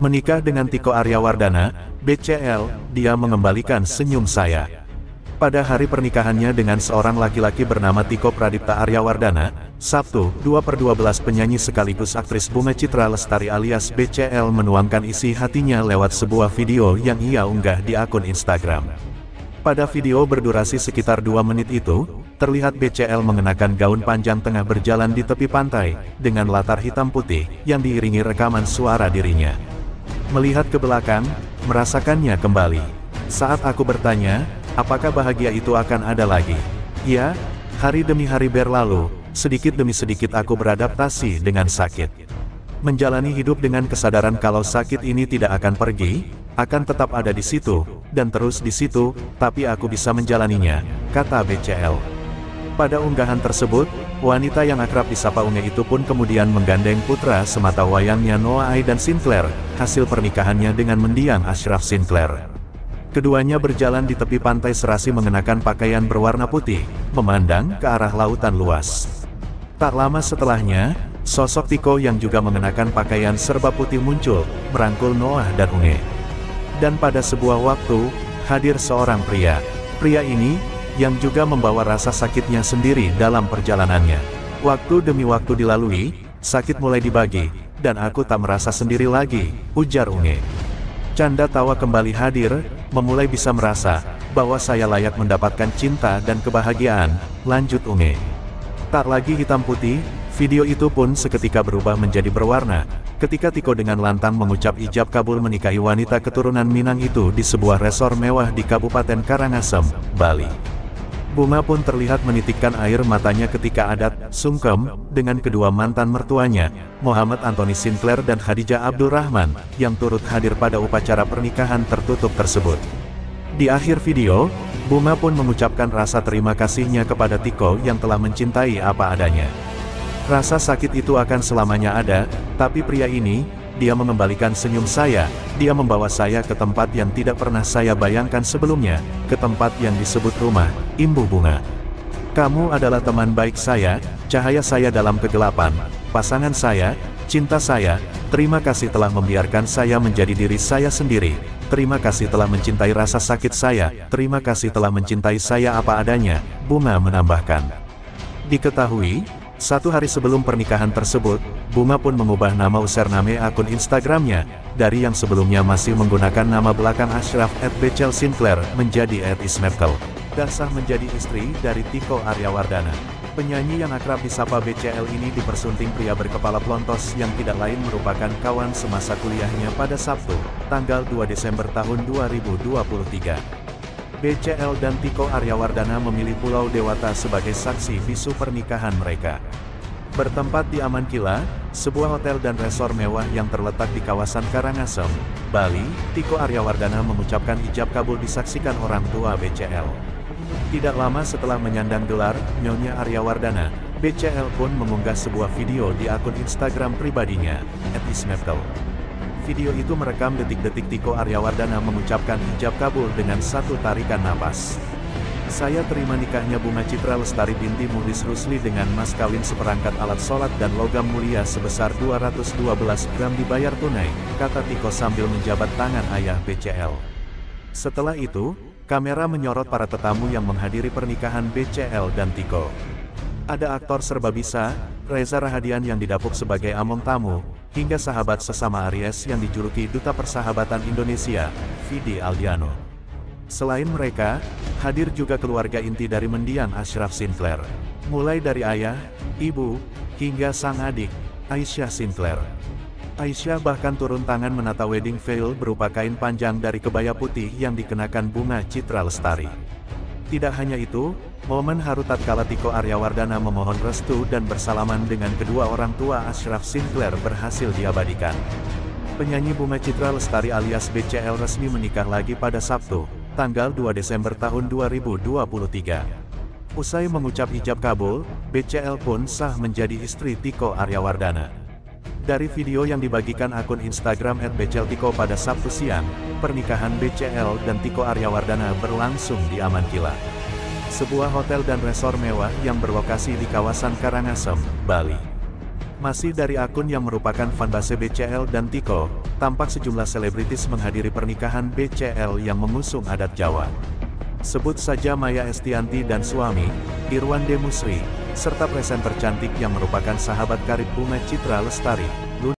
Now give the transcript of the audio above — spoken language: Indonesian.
Menikah dengan Tiko Aryawardana, BCL, dia mengembalikan senyum saya. Pada hari pernikahannya dengan seorang laki-laki bernama Tiko Pradipta Aryawardana, Sabtu, 2/12 penyanyi sekaligus aktris Bunga Citra Lestari alias BCL menuangkan isi hatinya lewat sebuah video yang ia unggah di akun Instagram. Pada video berdurasi sekitar 2 menit itu, terlihat BCL mengenakan gaun panjang tengah berjalan di tepi pantai, dengan latar hitam putih, yang diiringi rekaman suara dirinya. Melihat ke belakang, merasakannya kembali. Saat aku bertanya, apakah bahagia itu akan ada lagi? Ya, hari demi hari berlalu, sedikit demi sedikit aku beradaptasi dengan sakit. Menjalani hidup dengan kesadaran kalau sakit ini tidak akan pergi, akan tetap ada di situ, dan terus di situ, tapi aku bisa menjalaninya, kata BCL. Pada unggahan tersebut, wanita yang akrab disapa Unge itu pun kemudian menggandeng putra semata wayangnya Noah Aidan Sinclair, hasil pernikahannya dengan mendiang Ashraf Sinclair. Keduanya berjalan di tepi pantai serasi mengenakan pakaian berwarna putih, memandang ke arah lautan luas. Tak lama setelahnya, sosok Tiko yang juga mengenakan pakaian serba putih muncul, merangkul Noah dan Unge. Dan pada sebuah waktu, hadir seorang pria. Pria ini, yang juga membawa rasa sakitnya sendiri dalam perjalanannya. Waktu demi waktu dilalui, sakit mulai dibagi, dan aku tak merasa sendiri lagi, ujar Unge. Canda tawa kembali hadir, memulai bisa merasa, bahwa saya layak mendapatkan cinta dan kebahagiaan, lanjut Unge. Tak lagi hitam putih, video itu pun seketika berubah menjadi berwarna, ketika Tiko dengan lantang mengucap ijab kabul menikahi wanita keturunan Minang itu di sebuah resor mewah di Kabupaten Karangasem, Bali. Bunga pun terlihat menitikkan air matanya ketika adat sungkem dengan kedua mantan mertuanya, Muhammad Anthony Sinclair dan Khadijah Abdul Rahman, yang turut hadir pada upacara pernikahan tertutup tersebut. Di akhir video, Bunga pun mengucapkan rasa terima kasihnya kepada Tiko yang telah mencintai apa adanya. Rasa sakit itu akan selamanya ada, tapi pria ini, dia mengembalikan senyum saya, dia membawa saya ke tempat yang tidak pernah saya bayangkan sebelumnya, ke tempat yang disebut rumah, imbuh Bunga. Kamu adalah teman baik saya, cahaya saya dalam kegelapan, pasangan saya, cinta saya, terima kasih telah membiarkan saya menjadi diri saya sendiri, terima kasih telah mencintai rasa sakit saya, terima kasih telah mencintai saya apa adanya, Bunga menambahkan. Diketahui, 1 hari sebelum pernikahan tersebut, Bunga pun mengubah nama username akun Instagramnya, dari yang sebelumnya masih menggunakan nama belakang Ashraf @BCL Sinclair menjadi @ismerkel, dan sah menjadi istri dari Tiko Aryawardana. Penyanyi yang akrab disapa BCL ini dipersunting pria berkepala plontos yang tidak lain merupakan kawan semasa kuliahnya pada Sabtu, tanggal 2 Desember tahun 2023. BCL dan Tiko Aryawardana memilih Pulau Dewata sebagai saksi bisu pernikahan mereka. Bertempat di Amankila, sebuah hotel dan resor mewah yang terletak di kawasan Karangasem, Bali, Tiko Aryawardana mengucapkan ijab kabul disaksikan orang tua BCL. Tidak lama setelah menyandang gelar Nyonya Aryawardana, BCL pun mengunggah sebuah video di akun Instagram pribadinya, @ismerkel. Video itu merekam detik-detik Tiko Aryawardana mengucapkan ijab kabul dengan satu tarikan napas. Saya terima nikahnya Bunga Citra Lestari binti Muhlis Rusli dengan mas kawin seperangkat alat sholat dan logam mulia sebesar 212 gram dibayar tunai, kata Tiko sambil menjabat tangan ayah BCL. Setelah itu, kamera menyorot para tetamu yang menghadiri pernikahan BCL dan Tiko. Ada aktor serba bisa, Reza Rahadian yang didapuk sebagai among tamu, hingga sahabat sesama Aries yang dijuluki Duta Persahabatan Indonesia, Vidi Aldiano. Selain mereka, hadir juga keluarga inti dari mendiang Ashraf Sinclair. Mulai dari ayah, ibu, hingga sang adik, Aisyah Sinclair. Aisyah bahkan turun tangan menata wedding veil berupa kain panjang dari kebaya putih yang dikenakan Bunga Citra Lestari. Tidak hanya itu, momen haru tatkala Tiko Aryawardana memohon restu dan bersalaman dengan kedua orang tua Ashraf Sinclair berhasil diabadikan. Penyanyi Bunga Citra Lestari alias BCL resmi menikah lagi pada Sabtu, tanggal 2 Desember tahun 2023. Usai mengucap ijab kabul, BCL pun sah menjadi istri Tiko Aryawardana. Dari video yang dibagikan akun Instagram @bcltiko pada Sabtu siang, pernikahan BCL dan Tiko Aryawardana berlangsung di Amankila, sebuah hotel dan resor mewah yang berlokasi di kawasan Karangasem, Bali. Masih dari akun yang merupakan fanbase BCL dan Tiko, tampak sejumlah selebritis menghadiri pernikahan BCL yang mengusung adat Jawa. Sebut saja Maya Estianty dan suami, Irwan Demusri, serta presenter cantik yang merupakan sahabat karib Bunga Citra Lestari,